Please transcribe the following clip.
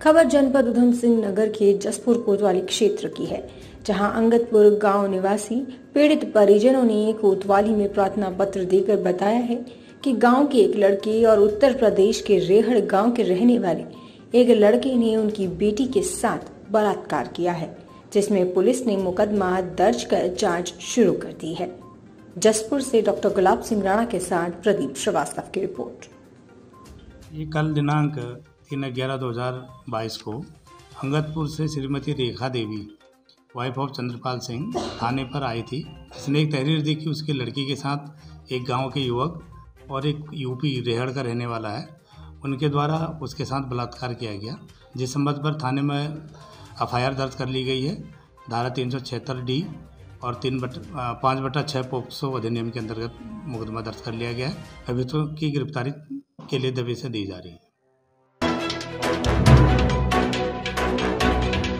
खबर जनपद उधम सिंह नगर के जसपुर कोतवाली क्षेत्र की है, जहां अंगदपुर गांव निवासी पीड़ित परिजनों ने कोतवाली में प्रार्थना पत्र देकर बताया है कि गांव के एक लड़के और उत्तर प्रदेश के रेहड़ गांव के रहने वाले एक लड़के ने उनकी बेटी के साथ बलात्कार किया है, जिसमें पुलिस ने मुकदमा दर्ज कर जांच शुरू कर दी है। जसपुर से डॉक्टर गुलाब सिंह राणा के साथ प्रदीप श्रीवास्तव की रिपोर्ट। ये कल दिनांक 3/11/2022 को अंगदपुर से श्रीमती रेखा देवी वाइफ ऑफ चंद्रपाल सिंह थाने पर आई थी। इसने एक तहरीर दी कि उसके लड़की के साथ एक गांव के युवक और एक यूपी रेहड़ का रहने वाला है, उनके द्वारा उसके साथ बलात्कार किया गया, जिस संबंध पर थाने में एफआईआर दर्ज कर ली गई है। धारा 376D और 5/6 पोक्सो अधिनियम के अंतर्गत मुकदमा दर्ज कर लिया गया है। अभियुक्तों की गिरफ्तारी के लिए दबिश दी जा रही है।